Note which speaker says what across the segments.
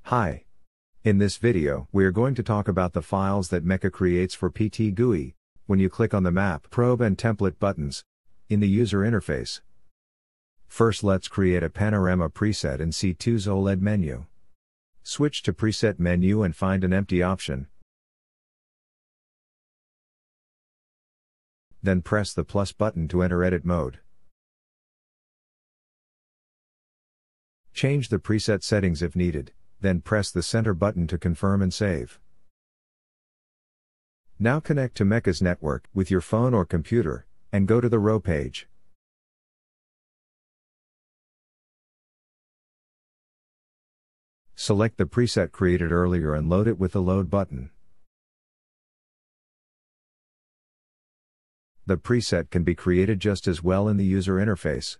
Speaker 1: Hi. In this video, we are going to talk about the files that Mecha creates for PTGui, when you click on the map, probe and template buttons, in the user interface. First, let's create a panorama preset in C2's OLED menu. Switch to Preset menu and find an empty option. Then press the plus button to enter edit mode. Change the preset settings if needed, then press the center button to confirm and save. Now connect to Mecha's network with your phone or computer, and go to the row page. Select the preset created earlier and load it with the load button. The preset can be created just as well in the user interface.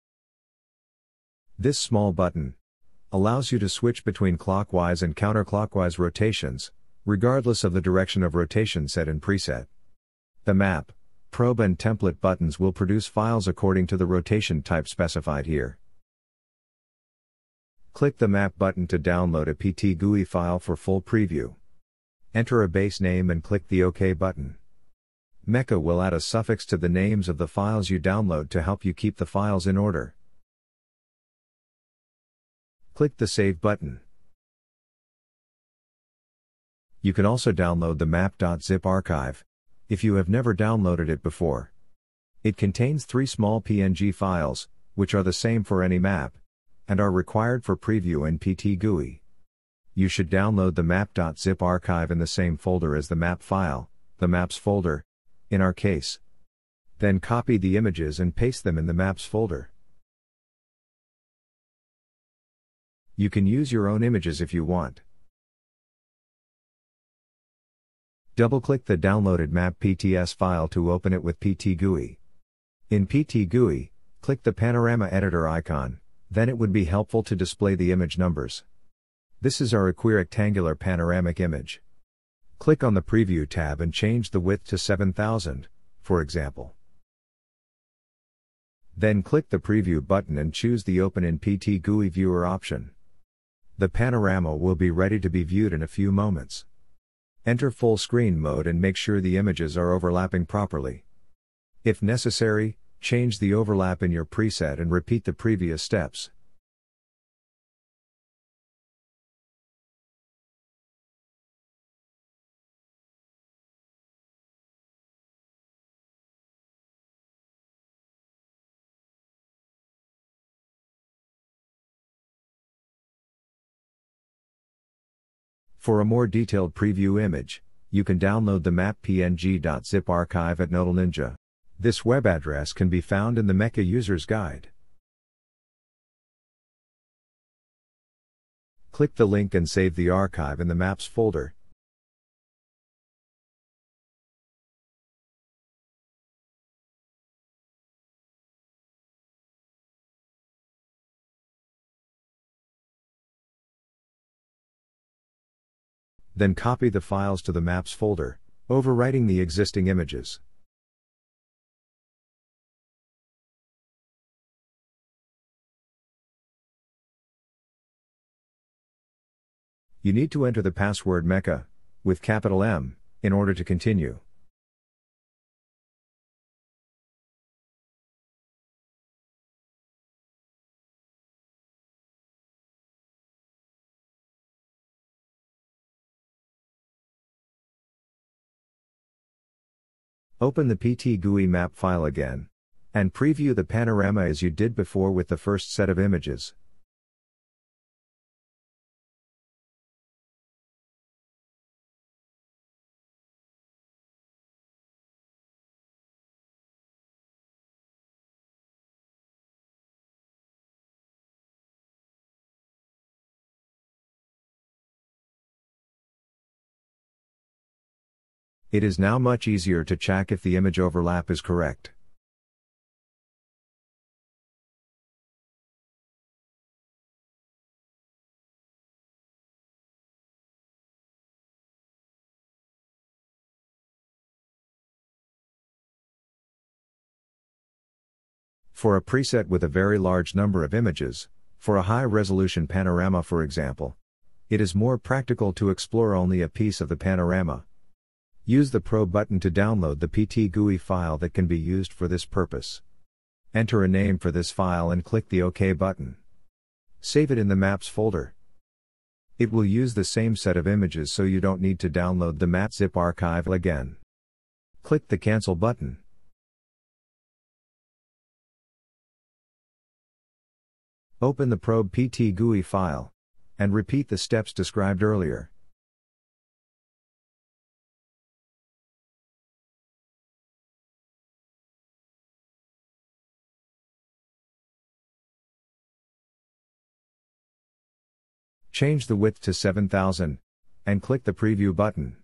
Speaker 1: This small button allows you to switch between clockwise and counterclockwise rotations, regardless of the direction of rotation set in preset. The map, probe and template buttons will produce files according to the rotation type specified here. Click the map button to download a PTGui file for full preview. Enter a base name and click the OK button. Mecha will add a suffix to the names of the files you download to help you keep the files in order. Click the Save button. You can also download the map.zip archive, if you have never downloaded it before. It contains 3 small PNG files, which are the same for any map, and are required for preview in PTGui. You should download the map.zip archive in the same folder as the map file, the maps folder, in our case. Then copy the images and paste them in the maps folder. You can use your own images if you want. Double-click the downloaded map PTS file to open it with PTGui. In PTGui, click the Panorama Editor icon, then it would be helpful to display the image numbers. This is our equirectangular panoramic image. Click on the Preview tab and change the width to 7000, for example. Then click the Preview button and choose the Open in PTGui Viewer option. The panorama will be ready to be viewed in a few moments. Enter full screen mode and make sure the images are overlapping properly. If necessary, change the overlap in your preset and repeat the previous steps. For a more detailed preview image, you can download the map.png.zip archive at Nodal Ninja. This web address can be found in the Mecha User's Guide. Click the link and save the archive in the Maps folder. Then copy the files to the Maps folder, overwriting the existing images. You need to enter the password Mecha, with capital M, in order to continue. Open the PTGui map file again, and preview the panorama as you did before with the first set of images. It is now much easier to check if the image overlap is correct. For a preset with a very large number of images, for a high-resolution panorama for example, It is more practical to explore only a piece of the panorama. Use the Probe button to download the PTGui file that can be used for this purpose. Enter a name for this file and click the OK button. Save it in the Maps folder. It will use the same set of images, so you don't need to download the map zip archive again. Click the Cancel button. Open the Probe PTGui file, and repeat the steps described earlier. Change the width to 7000, and click the Preview button.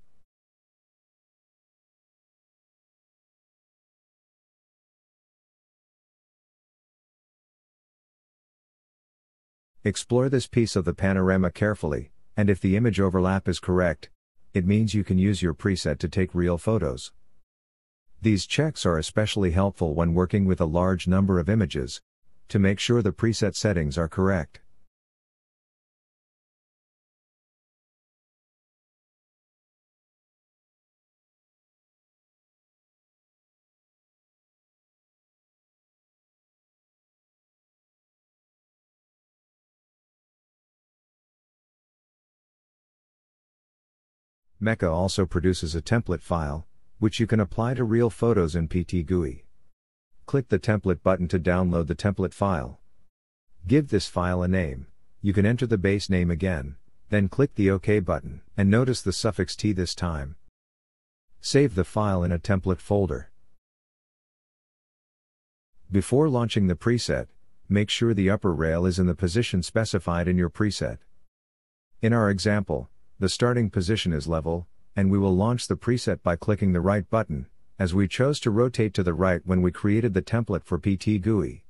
Speaker 1: Explore this piece of the panorama carefully, and if the image overlap is correct, it means you can use your preset to take real photos. These checks are especially helpful when working with a large number of images, to make sure the preset settings are correct. Mecha also produces a template file, which you can apply to real photos in PTGui. Click the Template button to download the template file. Give this file a name. You can enter the base name again, then click the OK button, and notice the suffix T this time. Save the file in a template folder. Before launching the preset, make sure the upper rail is in the position specified in your preset. In our example, the starting position is level, and we will launch the preset by clicking the right button, as we chose to rotate to the right when we created the template for PTGui.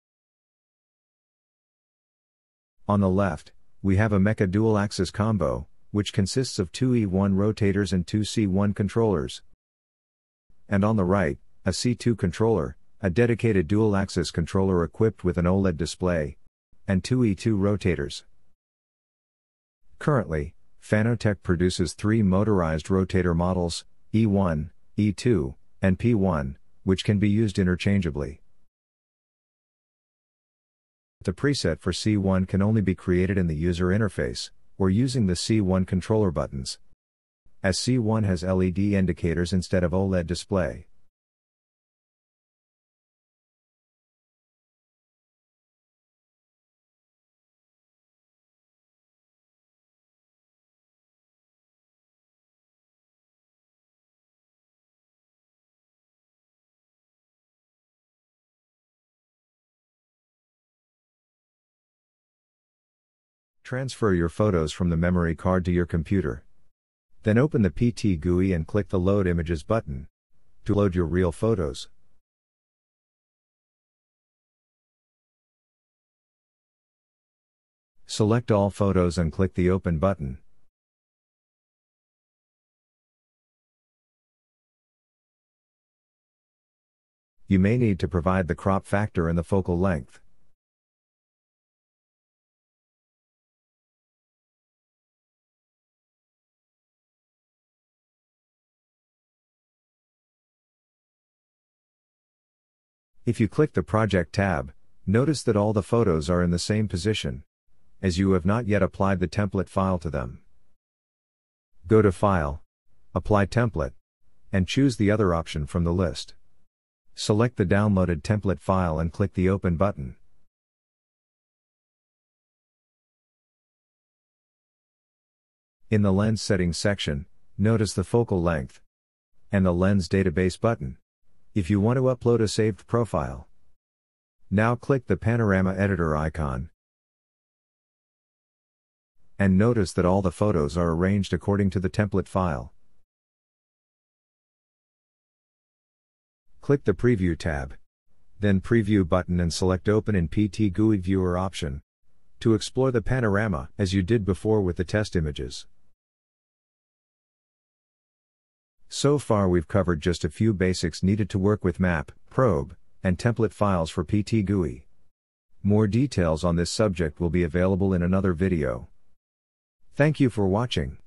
Speaker 1: On the left, we have a Mecha dual-axis combo, which consists of two E1 rotators and two C1 controllers. And on the right, a C2 controller, a dedicated dual-axis controller equipped with an OLED display, and two E2 rotators. Currently, Fanotec produces three motorized rotator models, E1, E2, and P1, which can be used interchangeably. The preset for C1 can only be created in the user interface, or using the C1 controller buttons, as C1 has LED indicators instead of OLED display. Transfer your photos from the memory card to your computer. Then open the PTGui and click the Load Images button to load your real photos. Select all photos and click the Open button. You may need to provide the crop factor and the focal length. If you click the Project tab, notice that all the photos are in the same position, as you have not yet applied the template file to them. Go to File, Apply Template, and choose the other option from the list. Select the downloaded template file and click the Open button. In the Lens Settings section, notice the focal length and the Lens Database button if you want to upload a saved profile. Now click the Panorama Editor icon, and notice that all the photos are arranged according to the template file. Click the Preview tab, then Preview button and select Open in PTGui Viewer option to explore the panorama as you did before with the test images. So far we've covered just a few basics needed to work with map, probe, and template files for PTGui. More details on this subject will be available in another video. Thank you for watching.